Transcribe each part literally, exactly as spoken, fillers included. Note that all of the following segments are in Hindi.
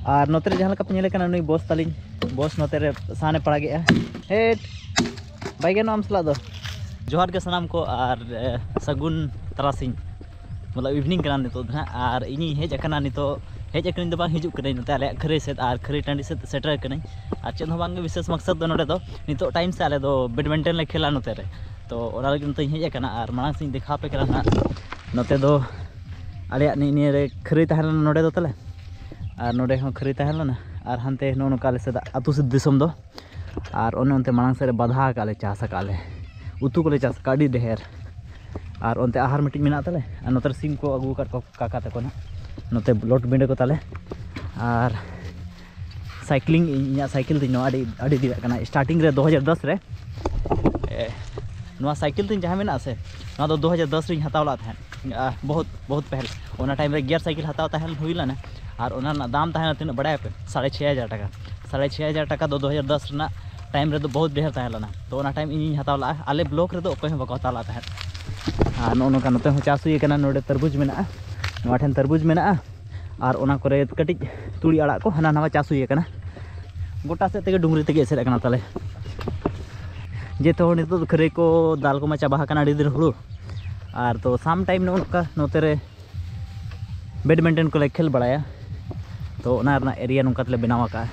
और नोते रे जहाँ पे नेले नुई बस ताली बस नोते रे साने पड़ागे हेट बैगे नाम सला दो जोहार के सनाम को और सगुन तरासिंग मतलब इवनिंग कना नितो ना और इनी हेज अकना नितो हेज अकनी दो बांग हिजुक कने नोते आले खरे सेट और खरे टांडी सेट सेटर कने और चेन हो बांग विशेष मकसद दो नोडे दो नितो टाइम से आले दो बैडमिंटन ले खेला नोते रे तो ओना लगे नोते हेज अकना और मांग सिंह दिखा पे करा ना नोते दो आले नि नि रे खरे तहलन नोडे दो तले और नोडे हो खरी तहलना और हानते नो नोकाले से आतु से दिसम दो और ओने ओनते मांग से बाधा काले चास काले उतु कोले चास काडी ढेर और ओनते आहार मिटी मेना तले और नोतर सिम को अगु काट को काका तको ना नोते लोट बिंडे को तले और साइक्लिंग इया साइकिल तीन अड़ी अड़ी दिया कना स्टार्टिंग रे दो हज़ार दस रे नोआ साइकिल तीन जहां मेना से नोआ दो दो हज़ार दस रे हताव ला था बहुत बहुत पहले ओना टाइम रे गियर साइकिल हताव तहल हुईला ना और ओना दाम तहना तीन बड़ा पे साढ़े छः हज़ार टका साढ़े छः हज़ार टका दो दो हज़ार दस रना टाइम रे तो बहुत ढेर तहलना तो ओना टाइम इन हताव ला आले ब्लॉक रे तो अकोय बको हताव ला तहन और नो नोका नोते हो चास हुई कना नोडे तरबूज मेना नोआ ठेन तरबूज मेना और ओना करे कटिज तुड़ी आड़ा को हना नवा चास हुई कना गोटा से तेगे डुंगरी तेगे एसेर कना ताले जे तो नितो खरे को दाल को मा चाबा कना अड़ी दिन हुड़ू और तो साम टाइम नो नोका नोते रे बैडमिंटन को ले खेल बड़ाया तो ओना रना एरिया नोका तले बनावा का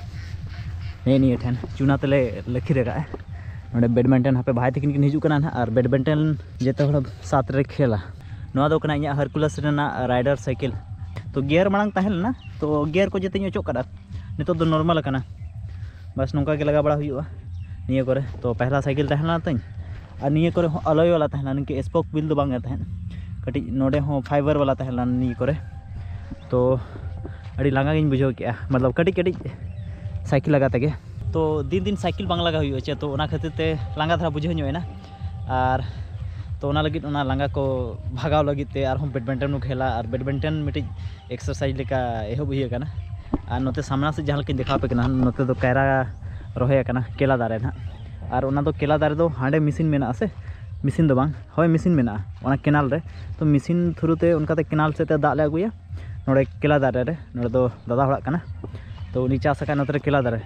ने नि ठेन चुना तले लखी रेगा नोडे बैडमिंटन हापे भाई तकिन किन हिजु कना ना और बैडमिंटन जेते हड़ साथ रे खेला नोआ दो कना इया हरकुलस रेना राइडर साइकिल तो गियर मांग तहल ना तो गियर को जेते अचो कदा नितो दो नॉर्मल कना बस नोका के लगा बड़ा हुआ निया करे तो पहला साइकिल तहलना तई और निया करे अलॉय वाला तहलना निके स्पोक व्हील दो बांग तहन कटी नोडे हो फाइबर वाला तहलना निया करे तो अड़ी लांगा गिन बुझो के मतलब कटी कटी साइकिल लगा तगे तो दिन दिन साइकिल बांग लगा हुई चे तो ओना खातिर ते लांगा धरा बुझो ना और तो ओना लगित ओना लांगा को भागाव लगित ते और हम बैडमिंटन को खेला और बैडमिंटन मिटी एक्सरसाइज लेका एहो बुझे कना और नोते सामना से जहां के देखा पे कना नोते तो कैरा रोहे कना केला दारे ना और ओना तो केला दारे दो हांडे मशीन मेना से मशीन दो बांग होय मशीन मेना ओना केनाल रे तो मशीन थ्रू ते उनका ते केनाल से ते दाग ले अगुया नोड़े केला दारे रे नोड़े दो दादा हड़ा कना तो उनी चास का नोते केला दारे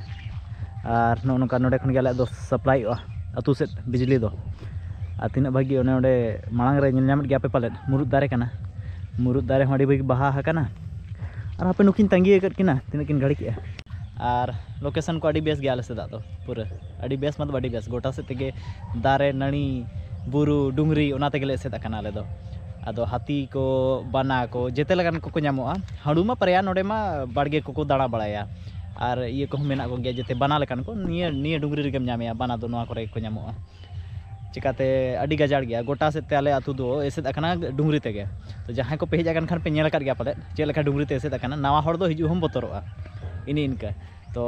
और नो नोका नोड़े खन गेले दो सप्लाई अतु से बिजली दो आ तीना भागी ओने ओडे मांग रे नेल नामत गया पे पाले मुरुद दारे कना मुरुद दारे हडी भागी बहा हकना और आपे नुकिन तंगी कट किना तीना किन घड़ी के और लोकेशन को अड़ी बेस गया से दा दो पूरा अड़ी बेस मतलब अड़ी बेस गोटा से तेगे दारे नणी बुरु डुंगरी ओना तेगे से कना ले दो आदो हाथी को बाना को जेते लगन को नामोआ हाड़ू मा परया नोडे मा बाड़गे को दाड़ा बड़ाया और ये को मेना को गया जेते बाना लेकन को निया निया डुंगरी रेगेम नामेया बाना दो नोआ करे को नामोआ चिकाते अड़ी गजाड़ गया गोटा से ते आले आतु दो एसे दकना डुंगरी तेगे तो जहां को पेज अगन खान पे नेल कर गया पाले चे लेका डुंगरी ते एसे दकना नवा हड़ दो हिजु हम बतरोआ इनी इनका तो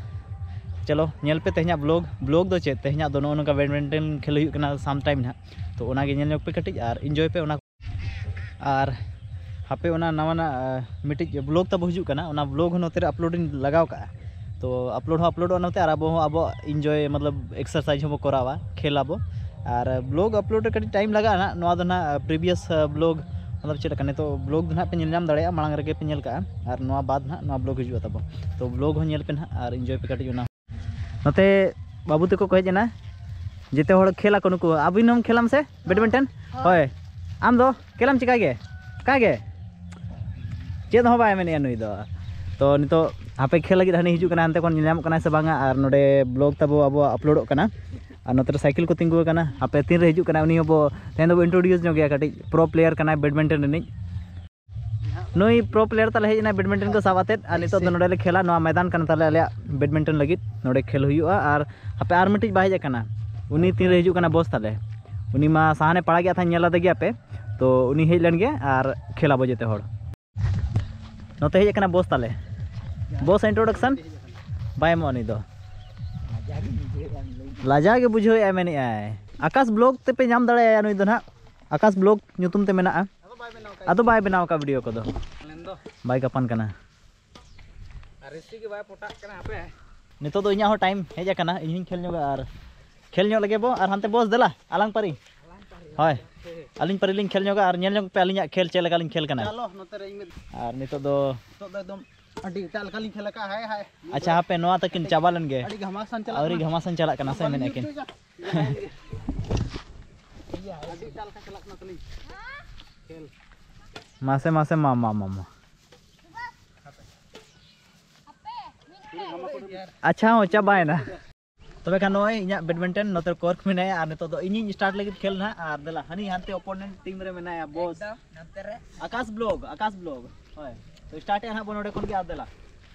चलो नेल पे तेहना ब्लॉग ब्लॉग दो चे तेहना दो नो नका बैडमिंटन खेल हुई कना साम टाइम ना तो ओना गे नेल पे कटिज और एंजॉय पे ओना और हापे ओना नवाना मिटिज ब्लॉग तब हजू कना ओना ब्लॉग नोते अपलोड लगाव का तो अपलोड हो अपलोड नोते और अब अब एंजॉय मतलब एक्सरसाइज हो करावा खेलाबो और ब्लॉग अपलोड कटी टाइम लगा ना नोआ दो ना प्रीवियस ब्लॉग मतलब चेक कने तो ब्लॉग दो ना पे नेल दाड़े मांग रे पे नेल का और नोआ बाद ना नोआ ब्लॉग हजू तब तो ब्लॉग हो नेल पे ना और एंजॉय पे कटी ओना नोते बाबू तको को हेजना जेते हड़ खेला को नुको अबिनम खेलाम से बैडमिंटन होय आम दो केलाम चिका गे का गे चेद हो बाय मेने नुई दो तो नितो हापे खेल लगी हनी हिजू कना अंते कोन निलाम कना से बांगा और नोडे ब्लॉग तबो अब अपलोड कना और नोते साइकिल को तिंगु कना हापे तीन रे हिजू कना उनी हबो तेन दो इंट्रोड्यूस जो गया कटी प्रो प्लेयर कना बैडमिंटन रनी नुई प्रो प्लेयर तले हेजना बैडमिंटन को साबाते और नितो दो नोडे ले खेला नोआ मैदान कना तले आले बैडमिंटन लगी नोडे खेल हुआ और हापे आर मिटिज बाय कना उनी तीन रे हिजू कना बॉस तले उनी मा साहने पड़ा गया था नेला दे गया पे तो उनी हेज लेन गया और खेला बजेते हड़ नोते हेज कना बॉस ताले बॉस इंट्रोडक्शन बाय मोनी दो लाजा के बुझो ए मेने आय आकाश ब्लॉग ते पे नाम दड़े नुई दो ना आकाश ब्लॉग नुतुम ते मेना अदो बाय बनाव का वीडियो को दो बाय कपन कना रेसी के बाय पोटा कना आपे नितो दो इኛ हो टाइम हेज कना इन खेल ᱧᱚᱜᱟ और खेल ᱧᱚᱜ लगे बो और हानते बॉस देला आलांग पारी हाय अलिंग परिलिंग खेल ᱧᱚᱜᱟ और नेल ᱧᱚᱜ पे अलिंग खेल चे लगा लिंग खेल कना चलो नोते रे और नितो दो तो एकदम अड़ी टाल खाली खेल का है है अच्छा हापे नोआ तकिन चाबालन गे अड़ी घमासान चला अवरी घमासन चला कना से मेने किन अड़ी टाल का चला ना तली खेल मासे मासे मामा मामा अच्छा हो चाबाय ना तबे खान नोय इኛ बैडमिंटन नोते कोर्क मेने आर नितो दो इᱧ स्टार्ट लगित खेल ना आर देला हनी हानते ओपोनेंट टीम रे मेना या बॉस नोते रे आकाश ब्लॉग आकाश ब्लॉग होय तो स्टार्ट है ना बनोडे कोन के आर देला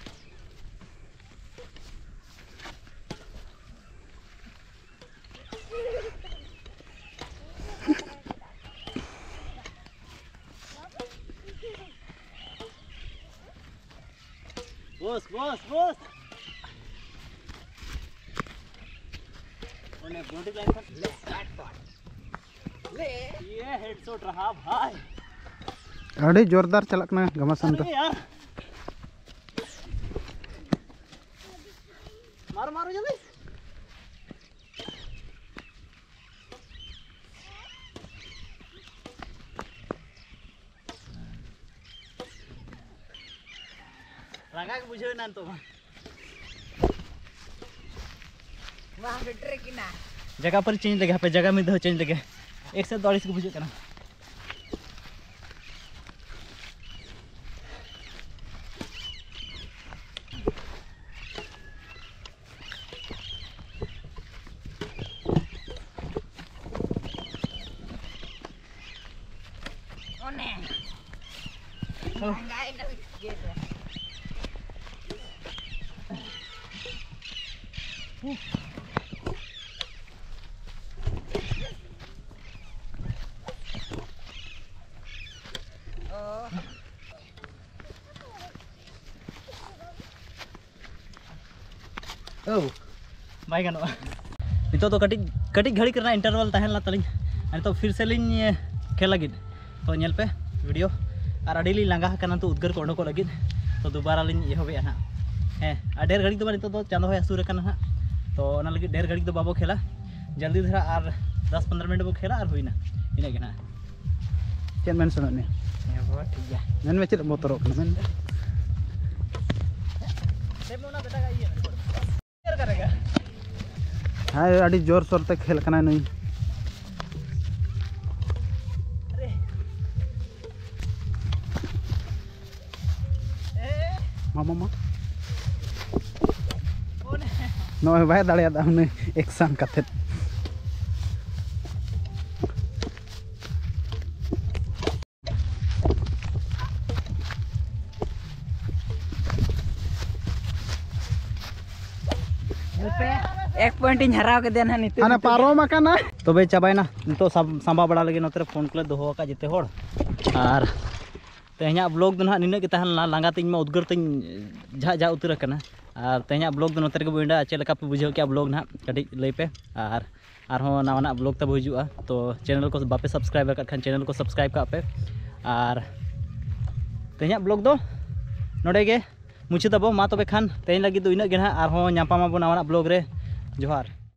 बॉस बॉस बॉस ओने बॉडी लाइन पर ले स्टार्ट पर ले ये हेडशॉट रहा भाई अड़ी जोरदार चलक ना घमासान तो यार मारो मारो जल्दी रंगा के बुझे ना तो वहां बेटर की ना जगह पर चेंज लगे पे जगह में दो चेंज लगे एक से दौड़ी से बुझे करना ओने रंगाई ना ये Oh, baik kan, itu tuh ketik ketik घड़ी करना इंटरवल तहन ला तलिंग अनि तो फिर से लिंग खेल लगिद तो नेल पे वीडियो और अड़ी लिंग लंगा करना तो उद्गर को को लगिद तो दोबारा लिंग एहबे ना हे आ ढेर घड़ी तो नितो तो चांदो होय असुर करना तो ओना लगिद ढेर घड़ी तो बाबो खेला जल्दी धरा और दस पंद्रह मिनट बो खेला और हुईना इने के ना चेन मेन सुनो ने हे बो ठीक है मेन में चेद मोतरो मेन सेम ना बेटा का ये करेगा हाय अड़ी जोर सोर ते खेल कना नई अरे ए मामा मा ओने नोय बाय दाड़िया दा ने एक्शन कथे एक पॉइंट इन हराव के देना निते आना पारो मकाना तबे चाबायना नितो सांबा बड़ा लगे नोते फोन को दोहो का जेते होड़ और तेहना ब्लॉग दो ना निने के तहन लांगा तिन में उद्गर तिन झा झा उतर कना और तेहना ब्लॉग दो नोते के बुंडा चेल का पे बुझाव के ब्लॉग ना कटी लई पे और आर हो नावाना ब्लॉग तब हिजुआ तो चैनल को बापे सब्सक्राइब कर खान चैनल को सब्सक्राइब का पे और तेहना ब्लॉग दो नोडे के मुछे तबो मा तबे खान तेहन लगी दो इना गे ना और हो नापामा बो नावाना ब्लॉग रे जोहार।